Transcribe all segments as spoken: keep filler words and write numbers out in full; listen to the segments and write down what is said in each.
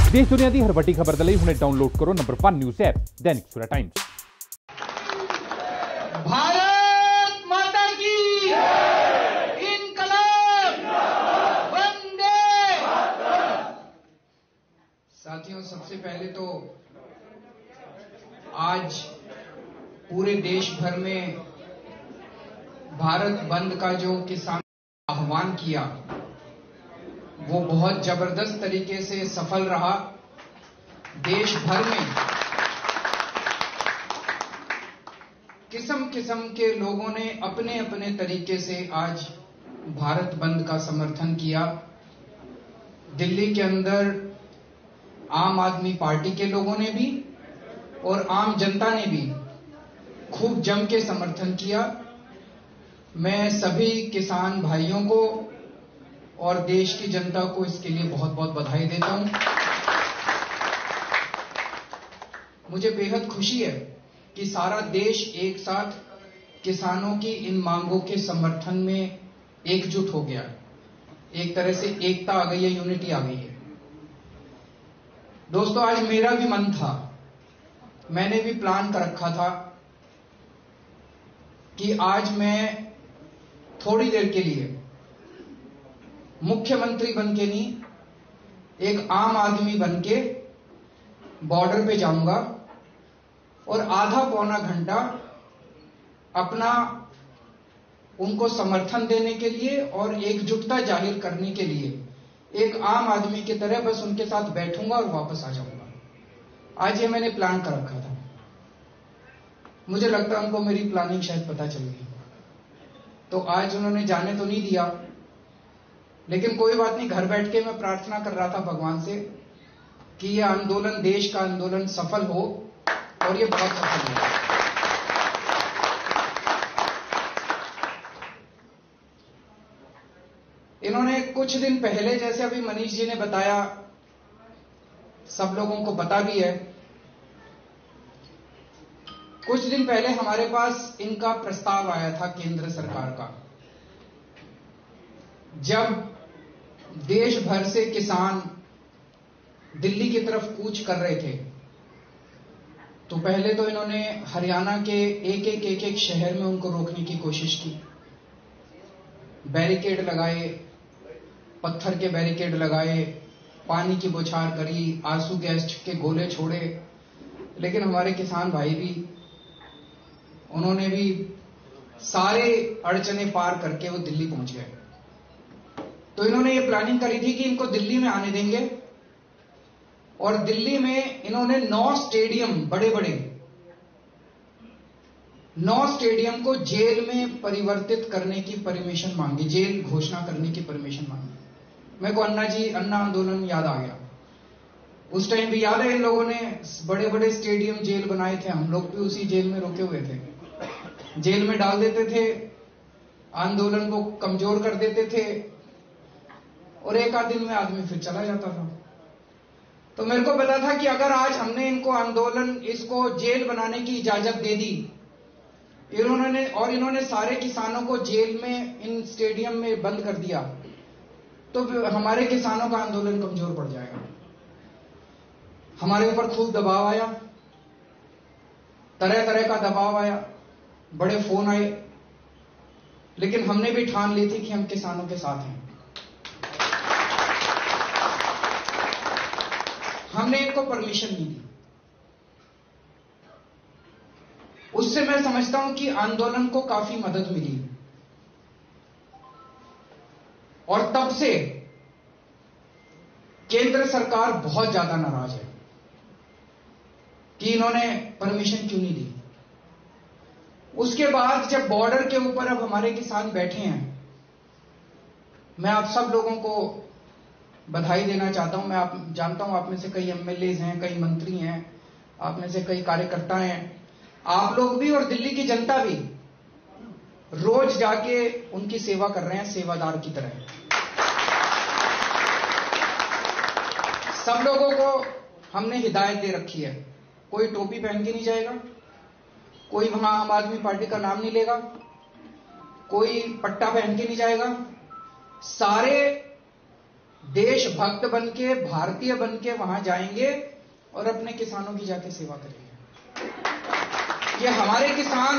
देश दुनिया की हर वड्डी खबर दे लई हुणे डाउनलोड करो number one news app Dainik Savera times. Bharat माता की इनकलाब वंदे। साथियों, सबसे पहले तो आज पूरे देश भर में भारत बंद का जो किसान आह्वान किया वो बहुत जबरदस्त तरीके से सफल रहा। देश भर में किस्म किस्म के लोगों ने अपने अपने तरीके से आज भारत बंद का समर्थन किया। दिल्ली के अंदर आम आदमी पार्टी के लोगों ने भी और आम जनता ने भी खूब जम के समर्थन किया। मैं सभी किसान भाइयों को और देश की जनता को इसके लिए बहुत बहुत बधाई देता हूं। मुझे बेहद खुशी है कि सारा देश एक साथ किसानों की इन मांगों के समर्थन में एकजुट हो गया। एक तरह से एकता आ गई है, यूनिटी आ गई है। दोस्तों, आज मेरा भी मन था, मैंने भी प्लान कर रखा था कि आज मैं थोड़ी देर के लिए मुख्यमंत्री बनके नहीं, एक आम आदमी बनके बॉर्डर पे जाऊंगा और आधा पौना घंटा अपना उनको समर्थन देने के लिए और एकजुटता जाहिर करने के लिए एक आम आदमी की तरह बस उनके साथ बैठूंगा और वापस आ जाऊंगा। आज ये मैंने प्लान कर रखा था। मुझे लगता है उनको मेरी प्लानिंग शायद पता चल गई, तो आज उन्होंने जाने तो नहीं दिया, लेकिन कोई बात नहीं। घर बैठ के मैं प्रार्थना कर रहा था भगवान से कि यह आंदोलन, देश का आंदोलन सफल हो, और ये बहुत सफल हुआ। इन्होंने कुछ दिन पहले, जैसे अभी मनीष जी ने बताया, सब लोगों को पता भी है, कुछ दिन पहले हमारे पास इनका प्रस्ताव आया था केंद्र सरकार का। जब देश भर से किसान दिल्ली की तरफ कूच कर रहे थे, तो पहले तो इन्होंने हरियाणा के एक एक एक एक शहर में उनको रोकने की कोशिश की। बैरिकेड लगाए, पत्थर के बैरिकेड लगाए, पानी की बौछार करी, आंसू गैस के गोले छोड़े, लेकिन हमारे किसान भाई भी, उन्होंने भी सारे अड़चने पार करके वो दिल्ली पहुंच गए। तो इन्होंने ये प्लानिंग करी थी कि इनको दिल्ली में आने देंगे, और दिल्ली में इन्होंने नौ स्टेडियम, बड़े बड़े नौ स्टेडियम को जेल में परिवर्तित करने की परमिशन मांगी, जेल घोषणा करने की परमिशन मांगी। मेरे को अन्ना जी, अन्ना आंदोलन याद आ गया। उस टाइम भी याद है, इन लोगों ने बड़े बड़े स्टेडियम, जेल बनाए थे। हम लोग भी उसी जेल में रोके हुए थे। जेल में डाल देते थे, आंदोलन को कमजोर कर देते थे, और एक आध दिन में आदमी फिर चला जाता था। तो मेरे को पता था कि अगर आज हमने इनको आंदोलन, इसको जेल बनाने की इजाजत दे दी, इन्होंने और इन्होंने सारे किसानों को जेल में, इन स्टेडियम में बंद कर दिया, तो हमारे किसानों का आंदोलन कमजोर पड़ जाएगा। हमारे ऊपर खूब दबाव आया, तरह तरह का दबाव आया, बड़े फोन आए, लेकिन हमने भी ठान ली थी कि हम किसानों के साथ हैं। हमने इनको परमिशन नहीं दी। उससे मैं समझता हूं कि आंदोलन को काफी मदद मिली, और तब से केंद्र सरकार बहुत ज्यादा नाराज है कि इन्होंने परमिशन क्यों नहीं दी। उसके बाद जब बॉर्डर के ऊपर अब हमारे किसान बैठे हैं, मैं आप सब लोगों को बधाई देना चाहता हूं। मैं आप जानता हूं, आप में से कई एमएलए हैं, कई मंत्री हैं, आप में से कई कार्यकर्ता हैं। आप लोग भी और दिल्ली की जनता भी रोज जाके उनकी सेवा कर रहे हैं, सेवादार की तरह। सब लोगों को हमने हिदायत दे रखी है, कोई टोपी पहन के नहीं जाएगा, कोई वहां आम आदमी पार्टी का नाम नहीं लेगा, कोई पट्टा पहन के नहीं जाएगा। सारे देशभक्त बनके, भारतीय बनके वहां जाएंगे और अपने किसानों की जाके सेवा करेंगे। ये हमारे किसान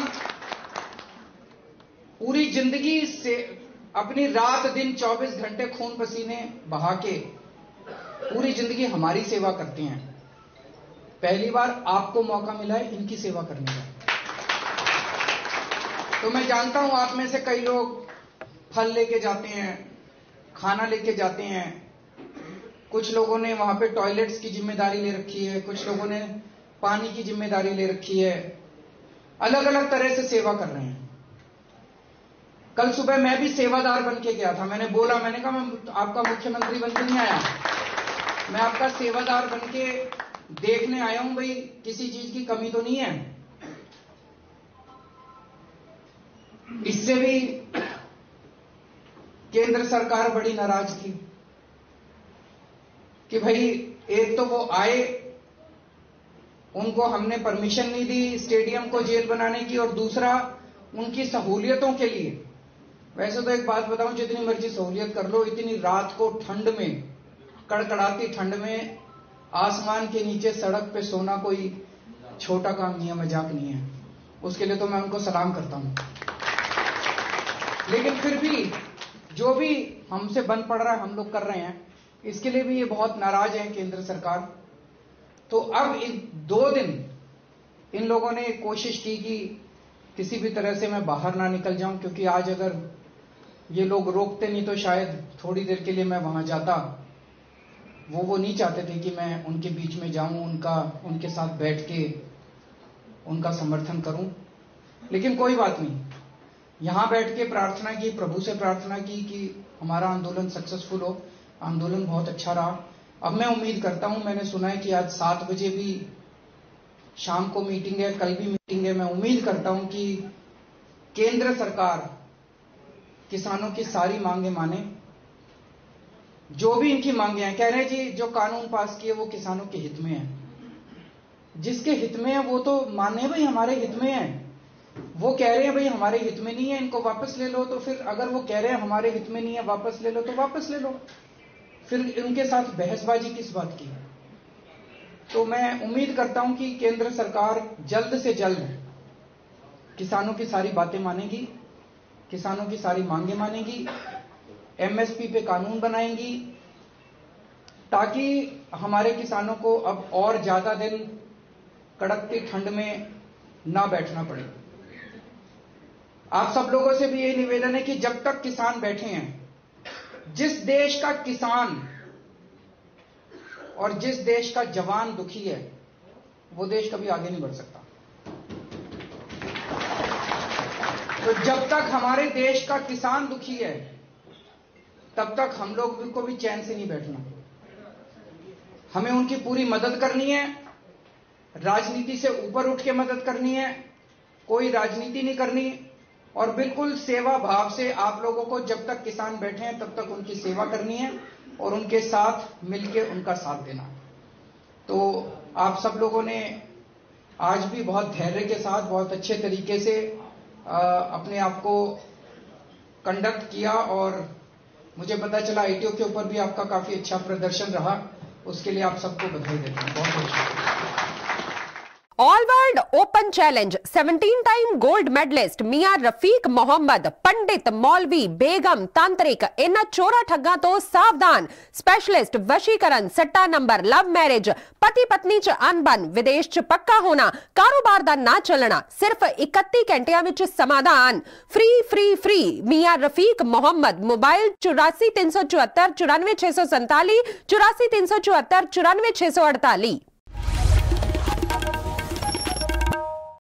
पूरी जिंदगी से अपनी रात दिन चौबीस घंटे खून पसीने बहा के पूरी जिंदगी हमारी सेवा करते हैं। पहली बार आपको मौका मिला है इनकी सेवा करने का। तो मैं जानता हूं आप में से कई लोग फल लेके जाते हैं, खाना लेके जाते हैं, कुछ लोगों ने वहां पे टॉयलेट्स की जिम्मेदारी ले रखी है, कुछ लोगों ने पानी की जिम्मेदारी ले रखी है, अलग अलग तरह से सेवा कर रहे हैं। कल सुबह मैं भी सेवादार बन के गया था। मैंने बोला, मैंने कहा मैं आपका मुख्यमंत्री बन के नहीं आया, मैं आपका सेवादार बन के देखने आया हूं भाई किसी चीज की कमी तो नहीं है। इससे भी केंद्र सरकार बड़ी नाराज थी कि भाई एक तो वो आए, उनको हमने परमिशन नहीं दी स्टेडियम को जेल बनाने की, और दूसरा उनकी सहूलियतों के लिए, वैसे तो एक बात बताऊं, जितनी मर्जी सहूलियत कर लो, इतनी रात को ठंड में, कड़कड़ाती ठंड में आसमान के नीचे सड़क पे सोना कोई छोटा काम नहीं है, मजाक नहीं है। उसके लिए तो मैं उनको सलाम करता हूं। लेकिन फिर भी जो भी हमसे बन पड़ रहा है हम लोग कर रहे हैं, इसके लिए भी ये बहुत नाराज है केंद्र सरकार। तो अब इन दो दिन इन लोगों ने कोशिश की कि किसी भी तरह से मैं बाहर ना निकल जाऊं, क्योंकि आज अगर ये लोग रोकते नहीं तो शायद थोड़ी देर के लिए मैं वहां जाता। वो वो नहीं चाहते थे कि मैं उनके बीच में जाऊं, उनका उनके साथ बैठ के उनका समर्थन करूं। लेकिन कोई बात नहीं, यहां बैठ के प्रार्थना की, प्रभु से प्रार्थना की कि हमारा आंदोलन सक्सेसफुल हो। आंदोलन बहुत अच्छा रहा। अब मैं उम्मीद करता हूं, मैंने सुना है कि आज सात बजे भी शाम को मीटिंग है, कल भी मीटिंग है। मैं उम्मीद करता हूं कि केंद्र सरकार किसानों की सारी मांगे माने। जो भी इनकी मांगे हैं, कह रहे हैं जी जो कानून पास किए वो किसानों के हित में है। जिसके हित में है वो तो माने भाई हमारे हित में है। वो कह रहे हैं भाई हमारे हित में नहीं है, इनको वापस ले लो। तो फिर अगर वो कह रहे हैं हमारे हित में नहीं है, वापस ले लो, तो वापस ले लो। फिर उनके साथ बहसबाजी किस बात की? तो मैं उम्मीद करता हूं कि केंद्र सरकार जल्द से जल्द किसानों की सारी बातें मानेगी, किसानों की सारी मांगे मानेगी, एमएसपी पे कानून बनाएंगी, ताकि हमारे किसानों को अब और ज्यादा दिन कड़कती ठंड में ना बैठना पड़े। आप सब लोगों से भी यही निवेदन है कि जब तक किसान बैठे हैं, जिस देश का किसान और जिस देश का जवान दुखी है, वो देश कभी आगे नहीं बढ़ सकता। तो जब तक हमारे देश का किसान दुखी है, तब तक हम लोग को भी चैन से नहीं बैठना। हमें उनकी पूरी मदद करनी है, राजनीति से ऊपर उठ के मदद करनी है, कोई राजनीति नहीं करनी, और बिल्कुल सेवा भाव से आप लोगों को जब तक किसान बैठे हैं तब तक उनकी सेवा करनी है और उनके साथ मिलकर उनका साथ देना। तो आप सब लोगों ने आज भी बहुत धैर्य के साथ, बहुत अच्छे तरीके से आ, अपने आप को कंडक्ट किया, और मुझे पता चला आईटीओ के ऊपर भी आपका काफी अच्छा प्रदर्शन रहा। उसके लिए आप सबको बधाई देता हूं। बहुत बहुत शुक्रिया। All world open challenge seventeen time gold medalist मियां रफीक मोहम्मद, पंडित, मौलवी, बेगम, तांत्रिक इन्हां चोरा ठग्गां तो सावधान। स्पेशलिस्ट वशीकरण, सट्टा नंबर, लव मैरिज, पति पत्नी च अनबन, विदेश च पक्का होना, कारोबार दा ना चलना, सिर्फ इकत्ती घंटियां विच समाधान। फ्री फ्री फ्री मियां रफीक मोहम्मद। मोबाइल चौरासी तीन सौ चौहत्तर चौरानवे छह सौ संताली, चौरासी तीन सौ चौहत्तर चौरानवे छह सौ अड़ताली।